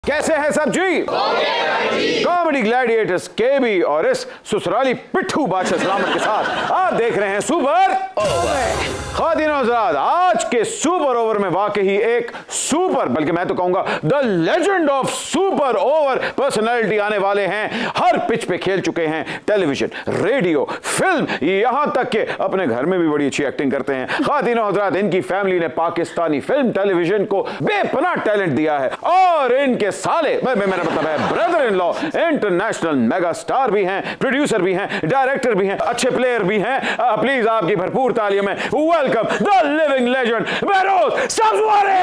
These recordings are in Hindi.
कैसे हैं सब जी? कॉमेडी ग्लैडिएटर्स केबी और इस ससुराली पिट्ठू बादशाह सलामत के साथ आप देख रहे हैं सुपर ओवर। खातिन हज़रात, आज के सुपर ओवर में वाकई एक सुपर, बल्कि मैं तो कहूंगा the legend of super over personality आने वाले हैं। हर पिच पे खेल चुके हैं, टेलीविजन, रेडियो, फिल्म, यहां तक के अपने घर में भी बड़ी अच्छी एक्टिंग करते हैं। खातिन हज़रात, इनकी फैमिली ने पाकिस्तानी फिल्म टेलीविजन को बेपनाह टैलेंट दिया है और इनके साले, मेरा मतलब है brother in law, international mega star भी हैं, प्रोड्यूसर भी हैं, डायरेक्टर भी हैं, अच्छे प्लेयर भी हैं। प्लीज आपकी भरपूर तालियों में welcome the living legend Behroze Sabzwari.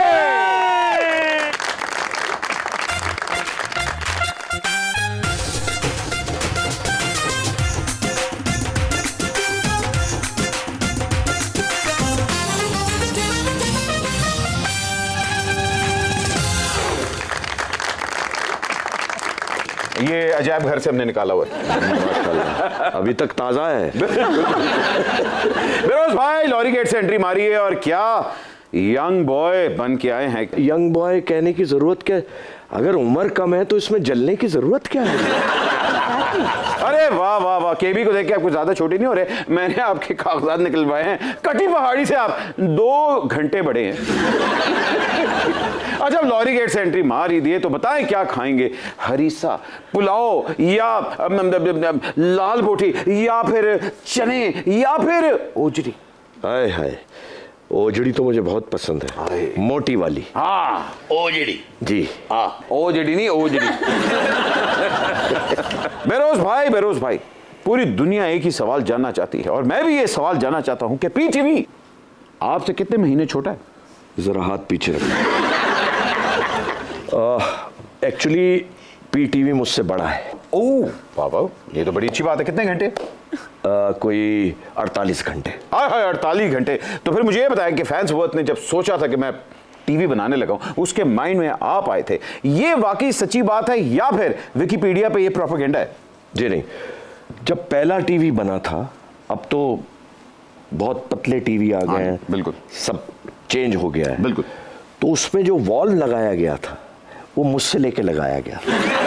ये अजायब घर से हमने निकाला हुआ है, अभी तक ताजा है। बेरोज भाई लॉरी गेट से एंट्री मारी है और क्या यंग बॉय बन के आए हैं। यंग बॉय कहने की जरूरत क्या, अगर उम्र कम है तो इसमें जलने की जरूरत क्या है? अरे वाह वाह वाह, केबी को देख के आप कुछ ज्यादा छोटे नहीं हो रहे। मैंने आपके कागजात निकलवाए हैं, कटी पहाड़ी से आप 2 घंटे बड़े हैं। अच्छा, लॉरी गेट से एंट्री मार ही दिए तो बताएं क्या खाएंगे? हरीसा, पुलाव या लाल बोटी या फिर चने या फिर ओजरी? हाय हाय, ओजड़ी तो मुझे बहुत पसंद है, मोटी वाली। हाँ ओजड़ी जी, हाँ ओजड़ी नहीं ओजड़ी। बेरोज भाई पूरी दुनिया एक ही सवाल जानना चाहती है और मैं भी ये सवाल जानना चाहता हूं कि पीटीवी आपसे कितने महीने छोटा है? जरा हाथ पीछे रखो। एक्चुअली पीटीवी मुझसे बड़ा है। ओह वाह वाह, ये तो बड़ी अच्छी बात है। कितने घंटे? कोई 48 घंटे। हाय 48 घंटे। तो फिर मुझे ये बताया कि फैंस वर्थ ने जब सोचा था कि मैं टीवी बनाने लगा हूं, उसके माइंड में आप आए थे। ये वाकई सच्ची बात है या फिर विकिपीडिया पे ये प्रोपेगेंडा है? जी नहीं, जब पहला टीवी बना था, अब तो बहुत पतले टीवी आ गए हैं, बिल्कुल सब चेंज हो गया है। बिल्कुल। तो उसमें जो वॉल लगाया गया था वो मुझसे लेके लगाया गया।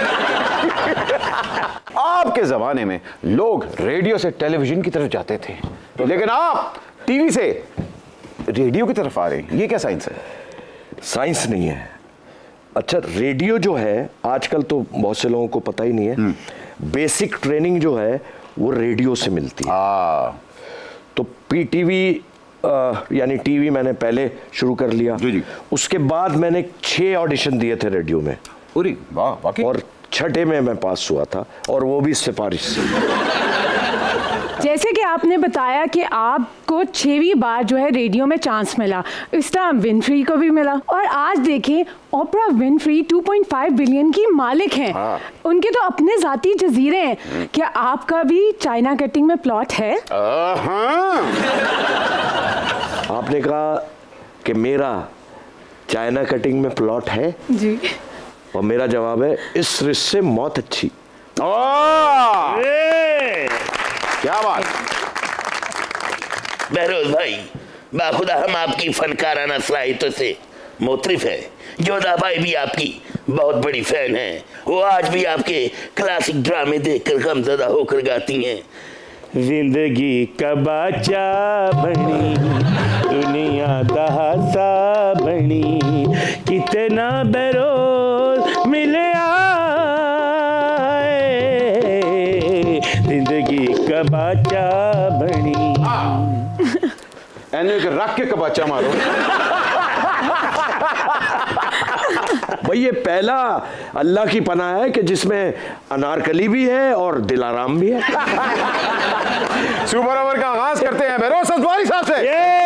आपके जमाने में लोग रेडियो से टेलीविजन की तरफ जाते थे, लेकिन आप टीवी से रेडियो की तरफ आ रहे हैं। ये क्या साइंस है? साइंस नहीं है। अच्छा, रेडियो जो है आजकल तो बहुत से लोगों को पता ही नहीं है, बेसिक ट्रेनिंग जो है वो रेडियो से मिलती है। तो पीटीवी यानी टीवी मैंने पहले शुरू कर लिया। जी। उसके बाद मैंने 6 ऑडिशन दिए थे रेडियो में। अरे वाह, वाकई। और 6ठे में मैं पास हुआ था, और वो भी सिफारिश से। जैसे कि आपने बताया कि आपको 6वीं बार जो है रेडियो में चांस मिला, इस तरह विनफ्री को भी मिला, और आज देखें ओपरा विनफ्री 2.5 बिलियन की मालिक हैं। उनके तो अपने जाती जजीरे हैं। क्या आपका भी चाइना कटिंग में प्लॉट है? आपने कहा कि मेरा चाइना कटिंग में प्लॉट है जी, और मेरा जवाब है इस रिश्ते से मौत अच्छी। क्या बात। बहरोज भाई, बाखुदा हम आपकी फनकाराना सलाहियतों से मोतरिफ है। जोधा भाई भी आपकी बहुत बड़ी फैन है, वो आज भी आपके क्लासिक ड्रामे देखकर गमज़दा होकर गाती हैं। जिंदगी का बाचा बनी, दुनिया दा हासा बनी, कितना बरोज मिले आए, जिंदगी का बाचा बनी। एने के रख के कबाचा मारो। भाई ये पहला अल्लाह की पनाह है कि जिसमें अनारकली भी है और दिलाराम भी है। सुपर ओवर का आगाज करते हैं बेरोज सब्ज़वारी साहब से।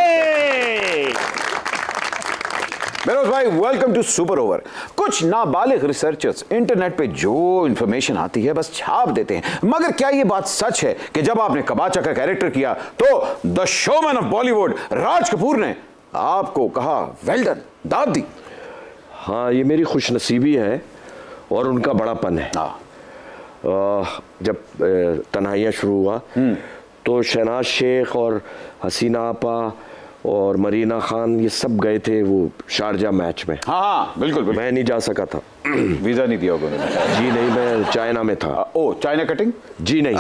बेरोज भाई, वेलकम टू सुपर ओवर। कुछ नाबालिग रिसर्चर्स इंटरनेट पे जो इंफॉर्मेशन आती है बस छाप देते हैं, मगर क्या ये बात सच है कि जब आपने कबाचा का कैरेक्टर किया तो the showman of Bollywood Raj Kapoor ने आपको कहा वेल डन, दाद दी? हाँ, ये मेरी खुशनसीबी है और उनका बड़ापन है। जब तन्हाइयाँ शुरू हुआ तो शहनाज शेख और हसीना आपा और मरीना खान ये सब गए थे वो शारजा मैच में। हाँ बिल्कुल, मैं नहीं जा सका था। वीजा नहीं दिया होगा उन्होंने? जी नहीं, मैं चाइना में था। ओ, चाइना कटिंग? जी नहीं।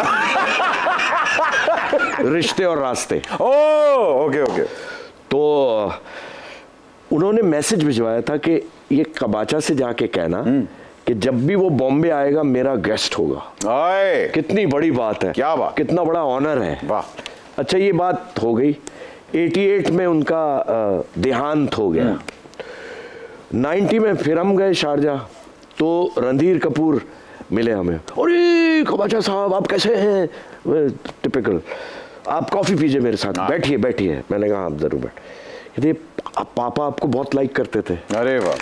रिश्ते और रास्ते। Oh, okay okay. तो उन्होंने मैसेज भिजवाया था कि ये कबाचा से जाके कहना कि जब भी वो बॉम्बे आएगा मेरा गेस्ट होगा। आए, कितनी बड़ी बात है, क्या बात, कितना बड़ा ऑनर है। वाह। अच्छा, ये बात हो गई। 88 में उनका देहांत हो गया। 90 में फिर हम गए शारजा, तो रणधीर कपूर मिले हमें। अरे कबाचा साहब, आप कैसे हैं? टिपिकल, आप कॉफी पीजिए मेरे साथ, बैठिए बैठिए। मैंने कहा आप जरूर बैठ। कहते पापा आपको बहुत लाइक करते थे। अरे वाह।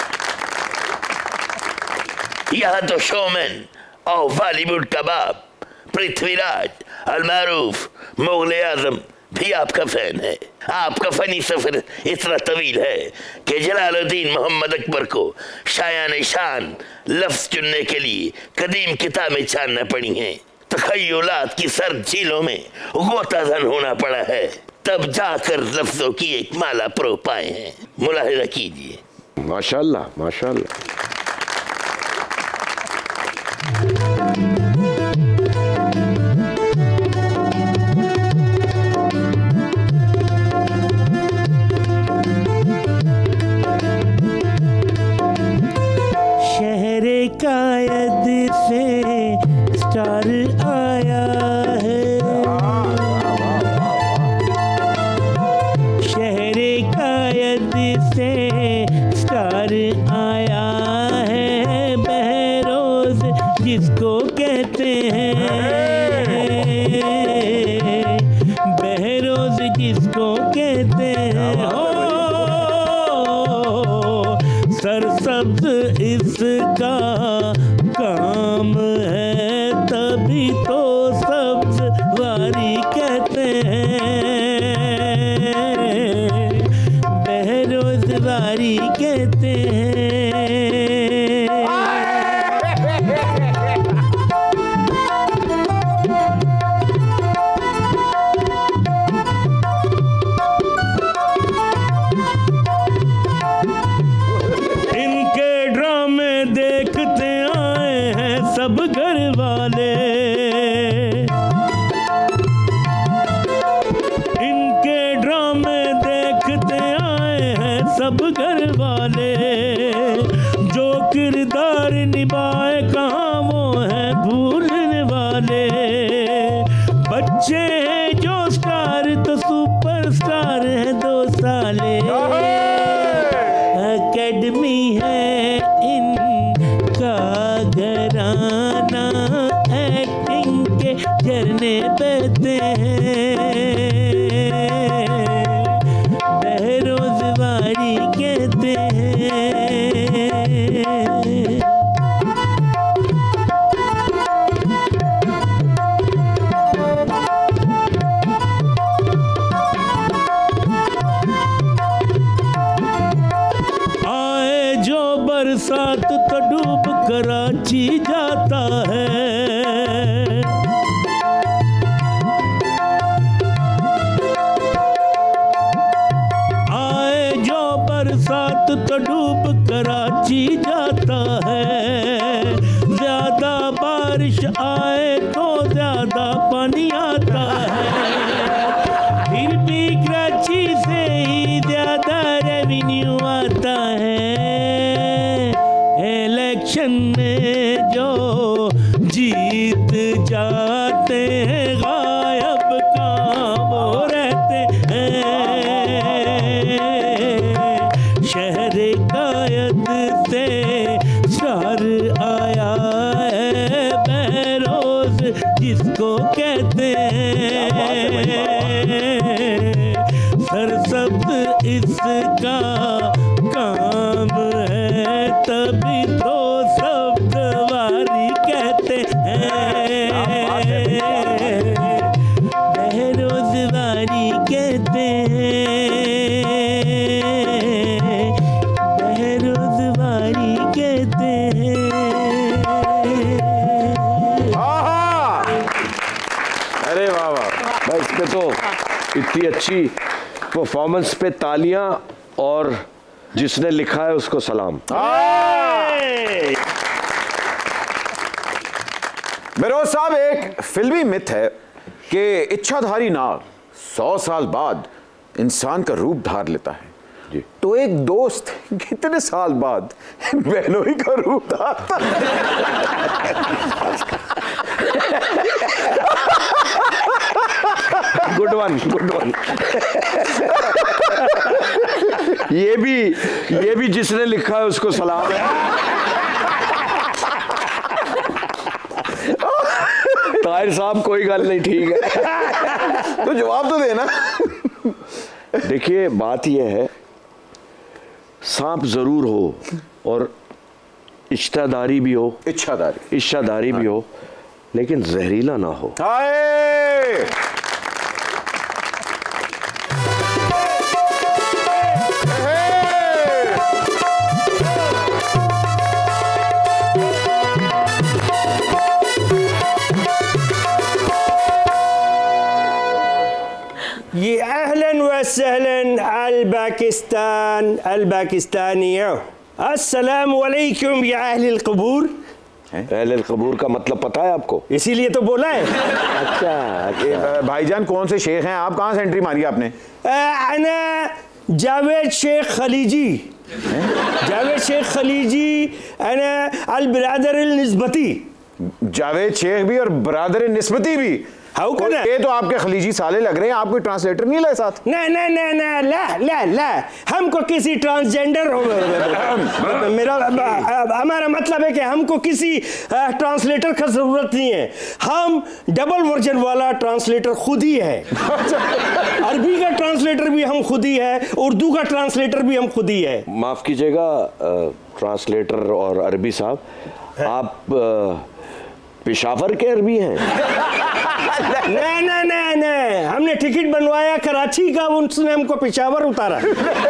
यहाँ तो शोमैन और बॉलीवुड कबाब पृथ्वीराज अलमारूफ मुगले आजम भी आपका फैन है। आपका फनी सफर इतना तवील है कि जलालुद्दीन मोहम्मद अकबर को शायान शान लफ्ज चुनने के लिए कदीम किताबें छानना पड़ी हैं। तखय्युलात की सर्द झीलों में गोताधन होना पड़ा है, तब जाकर लफ्जों की एक माला प्रो पाए हैं। मुलाहिजा कीजिए। माशाल्लाह माशाल्लाह। शहरे कायद से स्टार आया है, शहरे कायद से स्टार आया है, बहरोज जिसको कहते हैं, बहरोज जिसको कहते हैं। सरसब्ज इसका काम है, तभी तो सब्ज वारी कहते हैं, बहरोजवारी कहते हैं। इनके ड्रामे देखते आए हैं सब घर वाले, इनके ड्रामे देखते आए हैं सब घर वाले। जो किरदार निभाए कहाँ वो हैं भूलने वाले। बच्चे हैं जो स्टार तो सुपरस्टार हैं 2 साले। एकेडमी है इनका घराना, एक्टिंग के झरने बहते हैं, बहरोजवारी कहते हैं। बरसात तो डूब कराची जाता है, आए जो बरसात तो डूब कराची जाता है। ज्यादा बारिश आए तो ज्यादा पानी आता है, फिर भी कराची से ही ज्यादा रेवेन्यू आता है। इलेक्शन में जो जीत जाते हैं गायब कहाँ वो रहते हैं। शहर कायद से स्टार आया है, बहरोज जिसको कहते हैं। सरसब्ज इसका काम है, तभी तो शब्द वारी कहते हैं, बहरोजवारी कहते हैं, बहरोजवारी कहते हैं। अरे वाह वाह। भाई इस पे तो इतनी अच्छी परफॉर्मेंस पे तालियां और जिसने लिखा है उसको सलाम। मेरोज साहब, एक फिल्मी मिथ है कि इच्छाधारी नाग 100 साल बाद इंसान का रूप धार लेता है जी। तो एक दोस्त कितने साल बाद बहनोई का रूप धारता है? Good one, good one. ये भी जिसने लिखा है उसको सलाम है। ताहिर साहब कोई गल नहीं, ठीक है। तो जवाब तो देना। देखिए बात यह है, सांप जरूर हो और इच्छाधारी भी हो, इच्छाधारी भी हो, लेकिन जहरीला ना हो। हाय ये अहलन व सहलन अल पाकिस्तानियों, अस्सलामु अलैकुम या अहल कबूर। अहले कबूर का मतलब पता है आपको? इसीलिए तो बोला है। अच्छा, भाईजान कौन से शेख हैं आप? कहाँ से एंट्री मारी आपने? अना जावेद शेख खलीजी, जावेद शेख खलीजी, अना अल बिरादर अल निस्बती। जावेद शेख भी और बरादर निस्बती भी? हाउ कैन ये तो आपके खलीजी साले लग रहे हैं। आप कोई ट्रांसलेटर नहीं लाए साथ? नहीं नहीं नहीं नहीं, ला ला ला, हमको किसी ट्रांसजेंडर हो मेरा हमारा मतलब है कि हमको किसी ट्रांसलेटर का जरूरत नहीं है। हम डबल वर्जन वाला ट्रांसलेटर खुद ही है। अरबी का ट्रांसलेटर भी हम खुद ही है, उर्दू का ट्रांसलेटर भी हम खुद ही है। माफ कीजिएगा ट्रांसलेटर और अरबी साहब, आप पेशावर के अरबी हैं? नहीं नहीं नहीं नहीं, हमने टिकट बनवाया कराची का, उसने हमको पेशावर उतारा।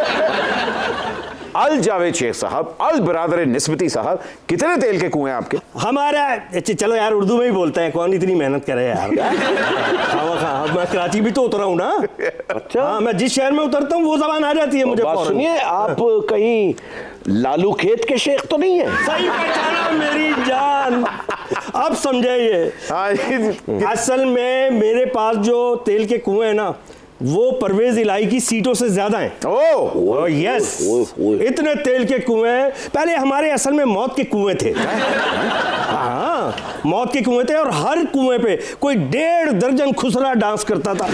अल जावेद शेख साहब, अल बरादर निस्बती साहब, कितने तेल के कुएं आपके? हमारा चलो यार उर्दू में ही बोलते हैं, कौन इतनी मेहनत करे यार। मैं कराची भी तो उतरा हूँ ना। अच्छा, हाँ, मैं जिस शहर में उतरता हूँ वो जबान आ जाती है मुझे। सुनिए, आप कहीं लालू खेत के शेख तो नहीं है? सही पहचाना मेरी जान, अब समझाइए। असल में मेरे पास जो तेल के कुएं हैं ना, वो परवेज इलाही की सीटों से ज्यादा हैं। ओह यस, इतने तेल के कुएं पहले हमारे असल में मौत के कुएं थे। हाँ, मौत के कुएं थे और हर कुएं पे कोई 1.5 दर्जन खुसरा डांस करता था।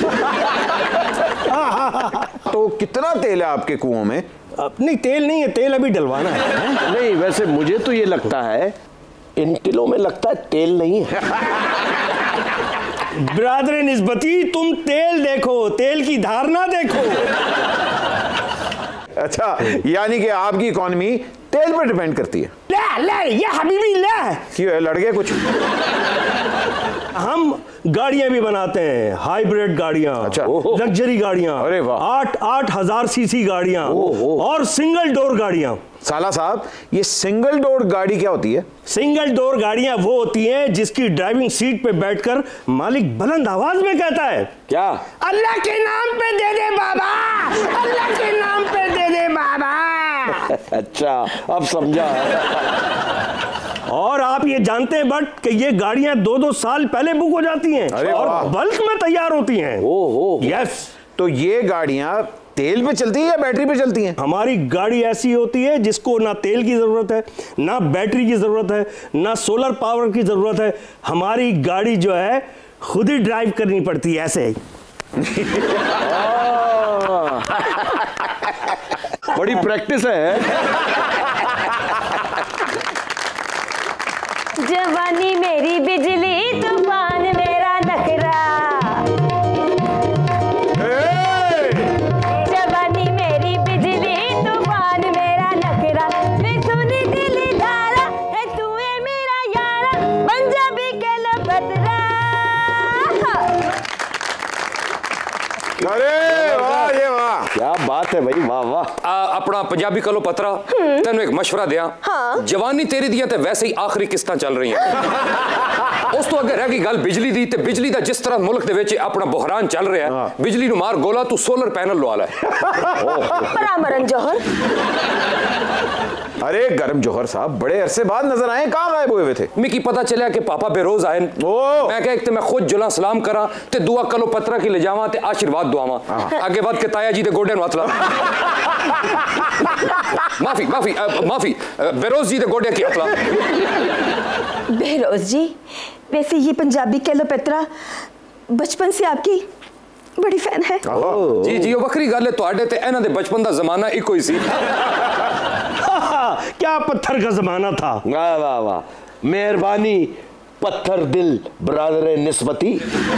तो कितना तेल है आपके कुओं में? नहीं तेल नहीं है, तेल अभी डलवाना है। नहीं, वैसे मुझे तो ये लगता है इन तिलों में लगता है तेल नहीं है। ब्रादर निस्बती, तुम तेल देखो, तेल की धारणा देखो। अच्छा, यानी कि आपकी इकॉनमी तेल पर डिपेंड करती है? ला ला ये हबीबी ला। क्यों, लड़ गए कुछ? हम गाड़ियां भी बनाते हैं, हाइब्रिड गाड़ियां, अच्छा, लग्जरी गाड़ियां, अरे वाह, 8,000 सीसी गाड़ियां और सिंगल डोर गाड़ियां। साला साहब, ये सिंगल डोर गाड़ी क्या होती है? सिंगल डोर गाड़ियां वो होती हैं जिसकी ड्राइविंग सीट पे बैठकर मालिक बुलंद आवाज में कहता है, क्या? अल्लाह के नाम पे दे दे बाबा, अल्लाह के नाम पे दे दे बाबा। अच्छा, अब समझा। और आप ये जानते हैं बट कि ये गाड़ियां 2-2 साल पहले बुक हो जाती हैं और बल्क में तैयार होती हैं। यस। तो ये गाड़ियां तेल पे चलती हैं या बैटरी पे चलती हैं? हमारी गाड़ी ऐसी होती है जिसको ना तेल की जरूरत है, ना बैटरी की जरूरत है, ना सोलर पावर की जरूरत है। हमारी गाड़ी जो है खुद ही ड्राइव करनी पड़ती है, ऐसे ही। बड़ी प्रैक्टिस है। जवानी मेरी बिजली, तूफान मेरा नखरा। जवानी मेरी बिजली, तूफान मेरा नखरा। फिर सुनी दिल धारा है, तू है मेरा यारा, पंजाबी के लपतरा। अरे वाह, ये वाह, क्या बात बात है भाई, वाह वाह। अपना पंजाबी कलो पत्रा तेन एक मशवरा दिया। हाँ। जवानी तेरी दिया ते वैसे ही आखिरी किस्तां चल रही हैं। उस तो अगे रह गई गल बिजली दी, ते बिजली दा जिस तरह मुल्क दे विच अपना बहरान चल रहा है, बिजली नूं मार गोला, तू सोलर पैनल लवा लै। परामरन जौहर। अरे गरम जौहर साहब बड़े अरसे बाद नजर आए, कहाँ गायब हुए थे? मिकी पता चलिया कि पापा बेरोज आए। मैं कहा एक ते मैं खुद जुला सलाम करा ते दुआ कलो पत्रा की ले जावा ते आशीर्वाद दुआवा। आगे बाद के ताया जी दे गोडे नूं हथ ला। माफी माफी माफी, बेरोज जी दे गोडे की हथ ला। बेरोज जी, वैसे ये पंजाबी कैलोपेत्रा बचपन से आपकी बड़ी फैन है। जी जी, वक्री गल है, तुहाडे ते इन्हां दे बचपन दा जमाना इको ही सी। क्या पत्थर का जमाना था। वाह वाह वाह, मेहरबानी पत्थर दिल बरादर निस्बती।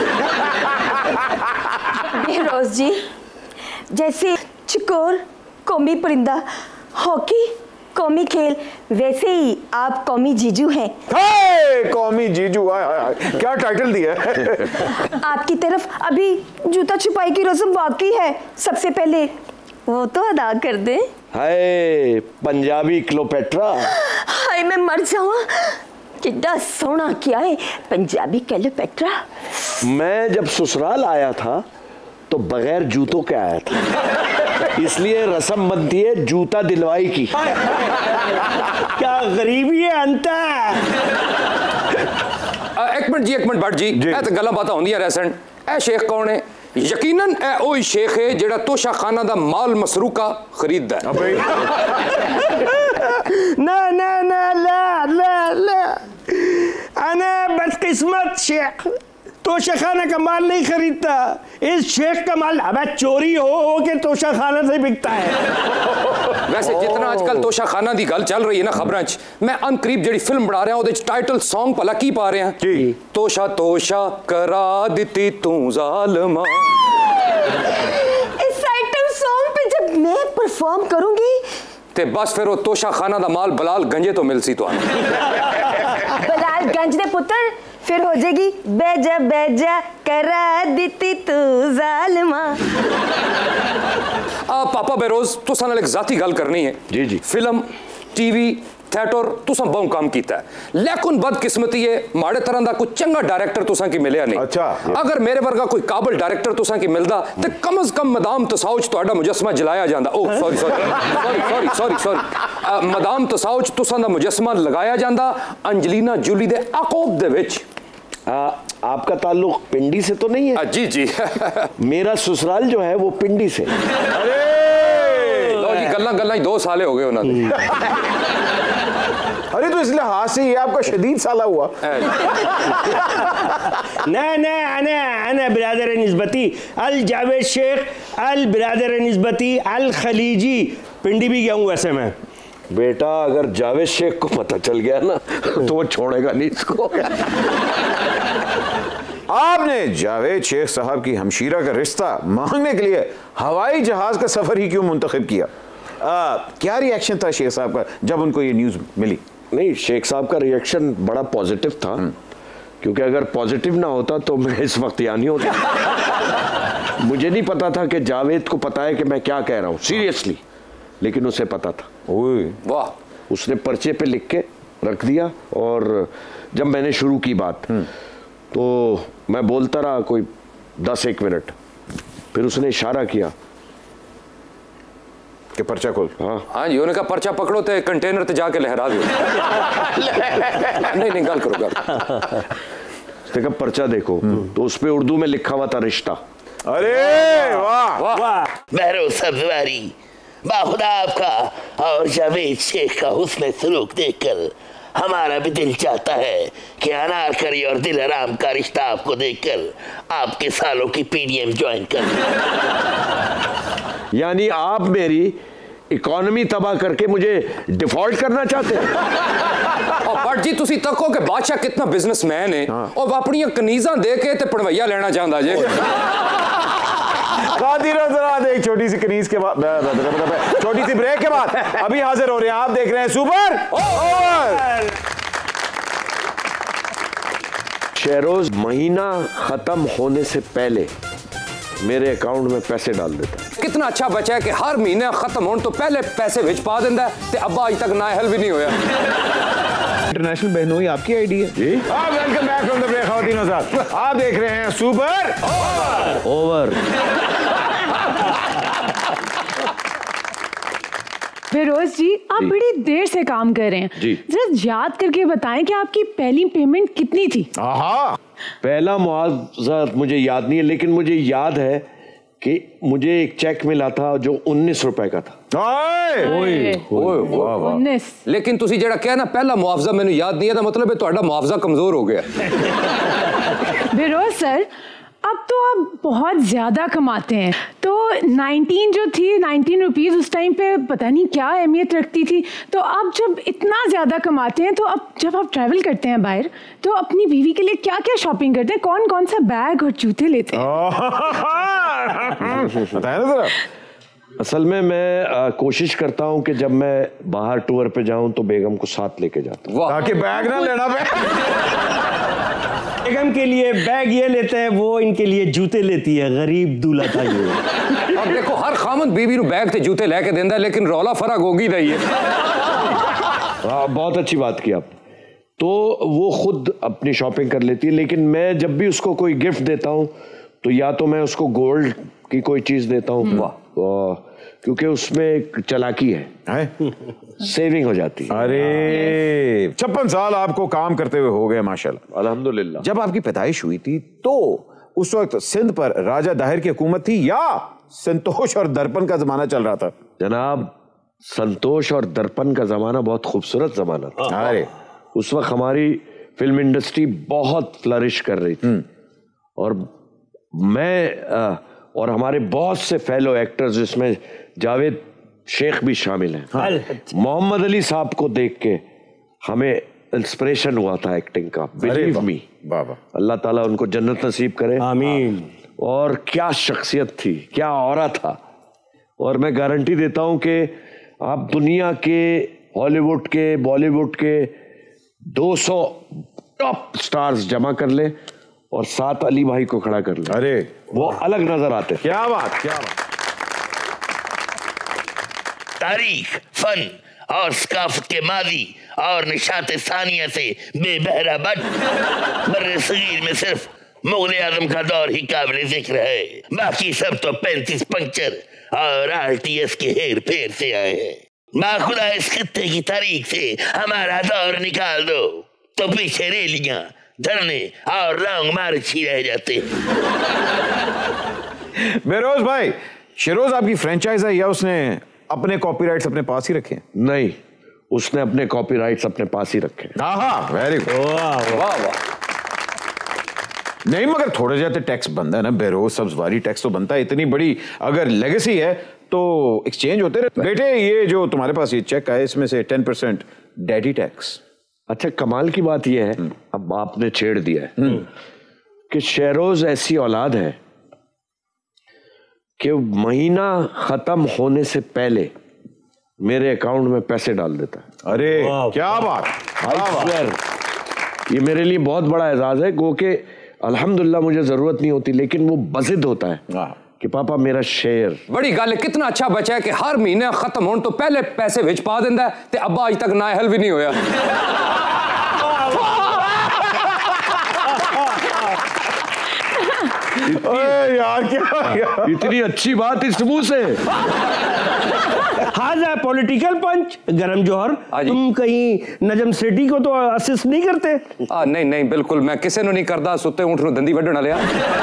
बेरोज जी, जैसे चिकोर कौमी परिंदा, हॉकी कौमी खेल, वैसे ही आप कौमी जीजू हैं। कौमी जीजू, क्या टाइटल दिया है। आपकी तरफ अभी जूता छुपाई की रस्म बाकी है, सबसे पहले वो तो अदा कर दे। हाय पंजाबी क्लोपेट्रा। हाय मैं मर जाऊं, कितना सोना क्या है पंजाबी क्लोपेट्रा। मैं जब ससुराल आया था तो बगैर जूतों के आया था, इसलिए रस्म बनती है जूता दिलवाई की। क्या गरीबी है अंता। एक मिनट जी, एक मिनट भट्ट जी, ए ते गल्लां बातां होंदियां रहसन। ए शेख कौन है? यकीनन ए ओही शेख है जेड़ा तोशा खाना दा माल मसरूका खरीददा है। ना ना ना ला ला ला, अना बदकिस्मत शेख, तोशा खाना का माल नहीं खरीदता। इस शेख का माल अब चोरी हो के तोशा खाना से बिकता है। वैसे जितना आजकल तोशा खाना दी गल चल रही है ना खबरां च, मैं अनकरीब जेड़ी फिल्म बना रहा हूं, ओदे टाइटल सॉन्ग भला की पा रहे हैं जी, तोशा तोशा करा दिती तू जालमा। इस टाइटल सॉन्ग पे जब मैं परफॉर्म करूंगी ते बस फिर वो तोशा खाना दा माल बलाल गंजे तो मिल सी तो। बलाल गंज दे पुत्र, फिर हो जाएगी बेजा बेजा करा दिती तू जालमा। पापा बेरोज तुसां नाल एक जाती गल करनी है। जी जी। फिल्म टीवी थिएटर तुसां बहु काम कीता है, लेकिन बदकिस्मती है माड़े तरह दा कोई चंगा डायरेक्टर तुसां की मिलिया नहीं। अच्छा। अगर मेरे वर्गा कोई काबिल डायरेक्टर तुसां की मिलदा ते कम से कम मदाम तसाउच तुहाडा मुजस्समा जलाया जांदा। Oh sorry sorry sorry sorry sorry, madam तसाउच तुसां दा मुजस्समा लगाया जांदा अंजलिना जूली दे आकोब दे विच। आपका ताल्लुक पिंडी से तो नहीं है? जी जी। मेरा ससुराल जो है वो पिंडी से। अरे लो जी, गल्ला गल्ला ही 2 साल हो गए उन्होंने। अरे तो इसलिए हाथ से ये आपका शदीद साला हुआ। ना ना अना बिरादर निस्बती अल जावेद शेख अल बिरादर निस्बती अल खलीजी, पिंडी भी गया हूँ वैसे मैं। बेटा अगर जावेद शेख को पता चल गया ना तो वो छोड़ेगा नहीं इसको। आपने जावेद शेख साहब की हमशीरा का रिश्ता मांगने के लिए हवाई जहाज का सफर ही क्यों मुंतखब किया? क्या रिएक्शन था शेख साहब का जब उनको ये न्यूज़ मिली? नहीं, शेख साहब का रिएक्शन बड़ा पॉजिटिव था, क्योंकि अगर पॉजिटिव ना होता तो मैं इस वक्त यहाँ नहीं होता। मुझे नहीं पता था कि जावेद को पता है कि मैं क्या कह रहा हूँ, सीरियसली, लेकिन उसे पता था। वाह। उसने पर्चे पे लिख के रख दिया, और जब मैंने शुरू की बात तो मैं बोलता रहा कोई 10-1 मिनट, फिर उसने इशारा किया कि पर्चा खोल। हाँ जी, उन्होंने कहा पर्चा पकड़ो ते कंटेनर ते जाके लहरा दो। नहीं गल करो गल। उसने कहा पर्चा देखो, तो उस पे उर्दू में लिखा हुआ था रिश्ता। अरे वाह वाह। बहरो सब्जवारी, बाखुदा आपका और जावेद शेख का हुस्न सलूक देखकर हमारा भी दिल चाहता है कि अनारकली और दिल आराम का रिश्ता आपको देखकर आपके सालों की पीडीएम ज्वाइन कर। यानी आप मेरी इकोनॉमी तबाह करके मुझे डिफॉल्ट करना चाहते हैं? और भट्ट जी तुसी तको के बादशाह कितना बिजनेसमैन है और अपनी कनीजा दे के ते पड़वैया लेना चाहता जे। एक छोटी सी कनीज के बाद, छोटी सी ब्रेक के बाद अभी हाजिर हो रहे हैं। आप देख रहे हैं सुपर ओवर। शेरोज, महीना खत्म होने से पहले मेरे अकाउंट में पैसे डाल देता है। कितना अच्छा बच्चा है कि हर महीने खत्म होने तो पहले पैसे विच पा देंदा है ते अब्बा आज तक ना हल भी नहीं होया। इंटरनेशनल बहनोई आपकी आईडी है जी। Welcome back from the break ख़वातीन और हज़रात। आप देख रहे हैं सुपर ओवर। फिरोज जी, आप बड़ी देर से काम कर रहे हैं जी। जरा याद करके बताएं कि आपकी पहली पेमेंट कितनी थी? पहला मुआवजा मुझे याद नहीं है, लेकिन मुझे याद है कि मुझे एक चेक मिला था जो 19 रुपए का था। 19। लेकिन तुसी जेड़ा कहा ना पहला मुआवजा मैंने याद नहीं है, मतलब है तुहाडा मुआवजा कमजोर हो गया। फिरोज सर, अब तो आप बहुत ज़्यादा कमाते हैं, तो 19 रुपीज़ उस टाइम पे पता नहीं क्या अहमियत रखती थी। तो अब जब इतना ज़्यादा कमाते हैं, तो अब जब आप ट्रैवल करते हैं बाहर, तो अपनी बीवी के लिए क्या क्या शॉपिंग करते हैं? कौन कौन सा बैग और जूते लेते हैं? बताया ना जरा। असल में मैं कोशिश करता हूं कि जब मैं बाहर टूर पे जाऊं तो बेगम को साथ लेके जाता हूं, ताकि बैग ना लेना पड़े। बेगम के लिए बैग ये लेते हैं, वो इनके लिए जूते लेती है। गरीब दूल्हा था ये। अब देखो हर खामद बीवी ਨੂੰ बैग ते जूते लेके देंदा, लेकिन रौला फर्क होगी नहीं है। बहुत अच्छी बात की आप। तो वो खुद अपनी शॉपिंग कर लेती है, लेकिन मैं जब भी उसको कोई गिफ्ट देता हूं तो या तो मैं उसको गोल्ड की कोई चीज देता हूं, क्योंकि उसमें एक चालाकी है, सेविंग हो जाती है। अरे 56 साल आपको काम करते हुए हो गए माशाल्लाह, अल्हम्दुलिल्लाह। जब आपकी पैदाइश हुई थी तो उस वक्त सिंध पर राजा दाहिर की हुकूमत थी या संतोष और दर्पण का जमाना चल रहा था? जनाब, संतोष और दर्पण का जमाना बहुत खूबसूरत जमाना था। अरे उस वक्त हमारी फिल्म इंडस्ट्री बहुत फ्लरिश कर रही थी, और मैं और हमारे बहुत से फेलो एक्टर्स, जिसमें जावेद शेख भी शामिल हैं, मोहम्मद अली साहब को देख के हमें इंस्पिरेशन हुआ था एक्टिंग का। बिलीव मी, बाबा अल्लाह ताला उनको जन्नत नसीब करे, आमीन। और क्या शख्सियत थी, क्या औरा था। और मैं गारंटी देता हूं कि आप दुनिया के हॉलीवुड के, बॉलीवुड के 200 टॉप स्टार्स जमा कर ले और साथ अली भाई को खड़ा कर ले, अरे वो अलग नजर आते। क्या बात, क्या बात। तारीख, फन और सकाफत के माजी और निशात सानिया से बेबहरा बट बर्रे सगीर में सिर्फ मुगल आजम का दौर ही काबिल जिक्र है। बाकी सब तो 35 पंक्चर और RTS के हेर फेर से आए हैं। माखुदा इस खित्ते की तारीख से हमारा दौर निकाल दो तो पीछे रेलियां, धरने और लौंग मार्ची रह जाते। बेरोज भाई, शिरोज आपकी फ्रेंचाइज है या उसने अपने कॉपीराइट्स अपने पास ही रखे? नहीं, उसने अपने कॉपीराइट्स अपने पास ही रखे। वेरी गुड, वाह वाह। नहीं, मगर थोड़े जाते टैक्स बनता है ना बेरोज, सब्जवारी टैक्स तो बनता है। इतनी बड़ी अगर लेगेसी है तो एक्सचेंज होते रहे। बेटे, ये जो तुम्हारे पास ये चेक है, इसमें से 10% डैडी टैक्स। अच्छा, कमाल की बात यह है, अब आपने छेड़ दिया है कि शहरोज ऐसी औलाद है कि महीना खत्म होने से पहले मेरे अकाउंट में पैसे डाल देता है। अरे क्या बात, आई स्वेयर, ये मेरे लिए बहुत बड़ा एजाज है। गो के अल्हम्दुलिल्लाह मुझे जरूरत नहीं होती, लेकिन वो बजिद होता है कि पापा मेरा शेयर। बड़ी गल है, कितना अच्छा बच्चा है कि हर महीने खत्म होने तो पहले पैसे विच पा देंदा है ते अब्बा आज तक ना हल भी नहीं होया। यार क्या इतनी अच्छी बात इस मुंह से। हाजा पॉलिटिकल पंच गरम जौहर, तुम कहीं नजम सेठी को तो असिस्ट नहीं करते? नहीं नहीं, बिल्कुल मैं किसी ने नहीं करता, सुते ऊँट नूं दंदी वड्ढण वालिया।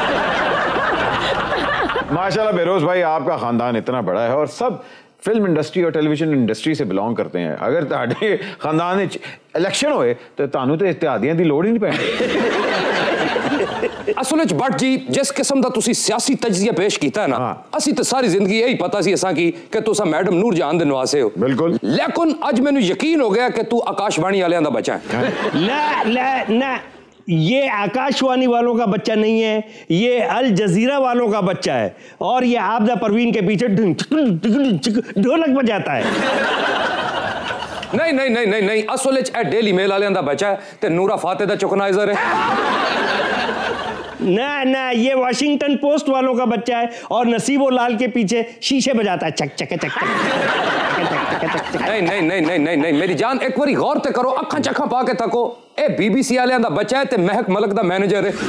माशाल्लाह बेरोज भाई, आपका खानदान इतना बड़ा है और सब फिल्म इंडस्ट्री और टेलीविजन इंडस्ट्री से बिलोंग करते हैं। अगर ਤੁਹਾਡੇ खानदान में इलेक्शन होए तो ਤੁਹਾਨੂੰ ਤੇ इत्तेहादियां ਦੀ ਲੋੜ ही नहीं पैनी। असल विच भट्ट जी, जिस किस्म का तुसी सियासी तजिया पेश किया है ना, असी तो सारी जिंदगी यही पता सी असा की कि तुसा मैडम नूर जहान दे नवासे हो। बिल्कुल, लेकिन अज मैनू यकीन हो गया कि तू आकाशवाणी वालियां दा बच्चा है। ना, ये आकाशवाणी वालों का बच्चा नहीं है, ये अल जजीरा वालों का बच्चा है, और ये आपदा परवीन के पीछे ढोलक बजाता है। नहीं नहीं नहीं नहीं नहीं, असल विच डेली मेल वालियां दा बच्चा है ते नूरा फाते दा चुकनाइजर है। ना ना, ये वॉशिंगटन पोस्ट वालों का बच्चा है और नसीबो लाल के पीछे शीशे बजाता है, चक चक चक चक। नहीं नहीं नहीं नहीं नहीं नहीं मेरी जान, एक बारी गौर ते करो, अखा चखा पा के थको। ए BBC वालियां दा बच्चा है ते महक मलक दा मैनेजर है।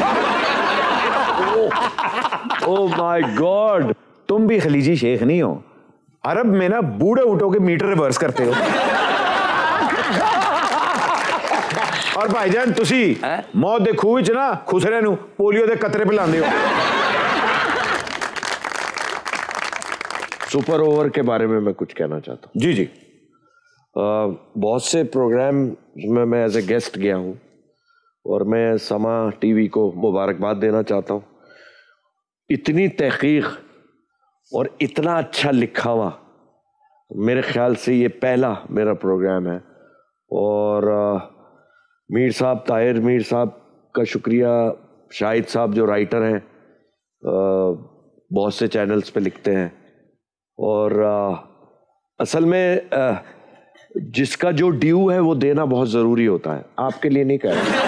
ओ माय गॉड, तुम भी खलीजी शेख नहीं हो, अरब में ना बूढ़े ऊँटों के मीटर रिवर्स करते हो। और भाईजान तुसी मौत दे खूह विच ना खुसरे नू पोलियो दे कतरे पिलांदे हो। सुपर ओवर के बारे में मैं कुछ कहना चाहता हूँ। जी जी। बहुत से प्रोग्राम में मैं एज ए गेस्ट गया हूँ और मैं समा टीवी को मुबारकबाद देना चाहता हूँ। इतनी तहकीक और इतना अच्छा लिखा हुआ, मेरे ख्याल से ये पहला मेरा प्रोग्राम है। और मीर साहब, ताहिर मीर साहब का शुक्रिया, शाहिद साहब जो राइटर हैं, बहुत से चैनल्स पे लिखते हैं। और असल में जिसका जो ड्यू है वो देना बहुत ज़रूरी होता है, आपके लिए नहीं कह रहा।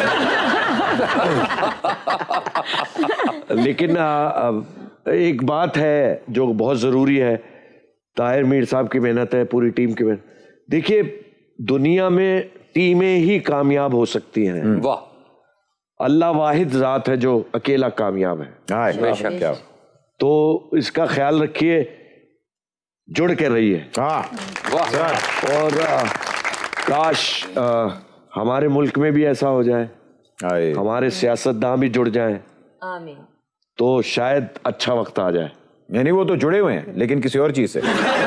लेकिन एक बात है जो बहुत ज़रूरी है, ताहिर मीर साहब की मेहनत है, पूरी टीम की मेहनत। देखिए, दुनिया में टीमें ही कामयाब हो सकती हैं। वाह, अल्लाह वाहिद ज़ात है जो अकेला कामयाब है। बेशक। क्या तो इसका ख्याल रखिए, जुड़ के रहिए। हाँ वाह। और काश हमारे मुल्क में भी ऐसा हो जाए, हमारे सियासतदान भी जुड़ जाएं, आमीन। तो शायद अच्छा वक्त आ जाए। यानी वो तो जुड़े हुए हैं लेकिन किसी और चीज से।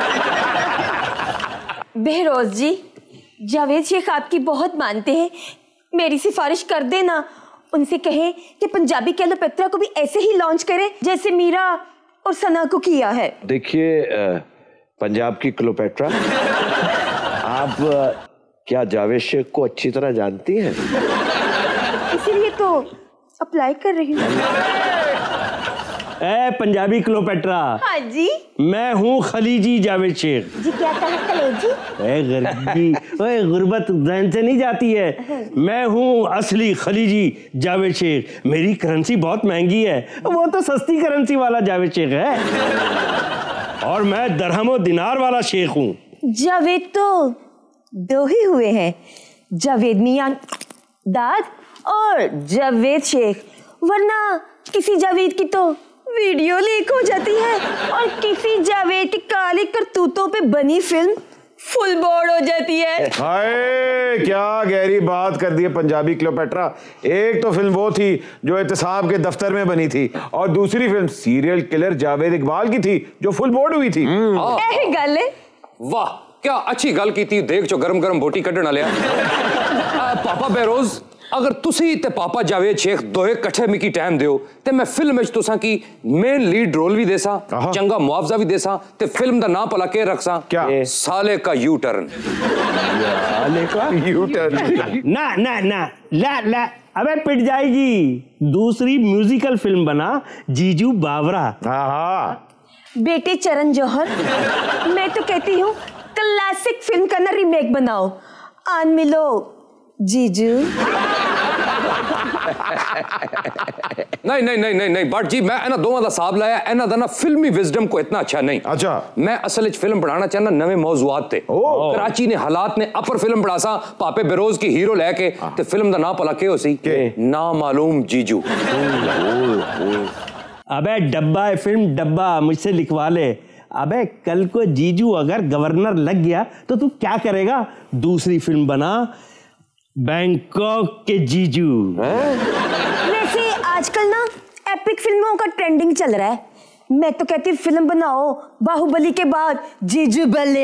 बहरोज जी, जावेद शेख आपकी बहुत मानते हैं, मेरी सिफारिश कर देना, उनसे कहें कि पंजाबी क्लियोपेट्रा को भी ऐसे ही लॉन्च करें जैसे मीरा और सना को किया है। देखिए, पंजाब की क्लियोपेट्रा, आप क्या जावेद शेख को अच्छी तरह जानती हैं? इसीलिए तो अप्लाई कर रही हूँ। ए पंजाबी क्लियोपेट्रा, हाँ जी। मैं हूँ खलीजी जावेद शेख। जी क्या कहा कलेजी? ए गरीबी, ओए गुर्बत जहन से नहीं जाती है। मैं हूँ असली खलीजी जावेद शेख। मेरी करेंसी बहुत महंगी है, वो तो सस्ती करेंसी वाला जावेद शेख है। और मैं दरहम और दिनार वाला शेख हूँ। जावेद तो दो ही हुए हैं, जावेद मियां दाद और जावेद शेख, वरना किसी जावेद की तो वीडियो लीक हो जाती है और किसी जावेद की काली करतूतों पे बनी फिल्म फुल बोर्ड हो जाती है। हाय, क्या गहरी बात कर दी है पंजाबी क्लियोपेट्रा। एक तो फिल्म वो थी जो एहतसाब के दफ्तर में बनी थी और दूसरी film serial killer Javed Iqbal की थी जो फुल बोर्ड हुई थी। यही गल है। वाह, क्या अच्छी गल की थी। देख जो गरम गरम बोटी कड्ढण वालिया। पापा बहरोज, अगर तुसी ते पापा जावेद शेख दोहे कट्ठे मिकी टाइम दियो ते मैं फिल्म विच तुसां की मेन लीड रोल भी देसा, चंगा मुआवजा भी देसा ते फिल्म दा नाम भला के रखसा? क्या? साले का यू टर्न। साले का यू टर्न? ना ना ना, ला ला, अबे पिट जाएगी। दूसरी म्यूजिकल फिल्म बना, जीजू बावरा। बेटे चरण जौहर, मैं तो कहती हूँ क्लासिक फिल्म का ना रीमेक बनाओ। आन मिलो जीजू। नहीं नहीं नहीं नहीं नहीं बट जी, मैं ना दोवां दा साहब लाया, इन्हां दा ना फिल्मी विजडम को इतना अच्छा नहीं। अच्छा, मैं असल विच फिल्म बनाना चाहना नवे मौजूआत ते। कराची ने हालात ने अपर फिल्म बनासा पापे बेरोज की हीरो लेके ते फिल्म दा नाम भला के होसी? ना मालूम जीजू। अबे डब्बा है फिल्म, डब्बा, मुझसे लिखवा ले। अबे कल को जीजू अगर गवर्नर लग गया तो तू क्या करेगा? दूसरी फिल्म बना, बैंकॉक के जीजू। वैसे आजकल ना एपिक फिल्मों का ट्रेंडिंग चल रहा है, मैं तो कहती फिल्म बनाओ बाहुबली के बाद जीजू बले।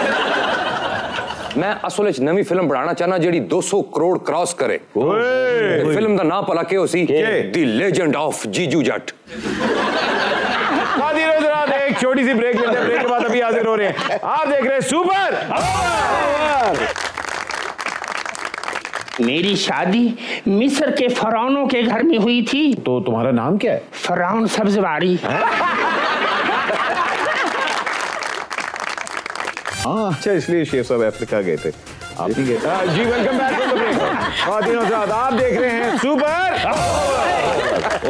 मैं असल विच नवी फिल्म बनाना चाहना जेडी 200 करोड़ क्रॉस करे। फिल्म दा नाम भला के होसी? द लेजेंड ऑफ जीजू जट। एक छोटी सी ब्रेक लेते हैं, ब्रेक के बाद अभी हाजिर हो रहे हैं। आप देख रहे हैं सुपर। मेरी शादी मिस्र के फरौनों के घर में हुई थी। तो तुम्हारा नाम क्या है? फरौन सब्जवाड़ी। हाँ अच्छा, इसलिए शेख साहब अफ्रीका गए थे। आप ही गए जी। Welcome back to the break. आप देख रहे हैं सुपर।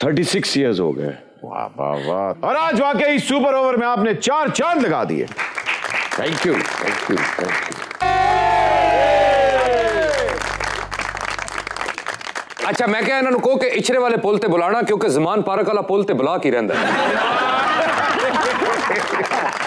36 ईयर्स हो गए। वाह वाह वाह। और आज वाकई सुपर ओवर में आपने 4 चांद लगा दिए। Thank you thank you thank you. अच्छा मैं क्या इन्होंने कहो कि इचरे वाले पुल ते बुलाना, क्योंकि जमान पार्क वाला पुल ते बुला की रहंदा है।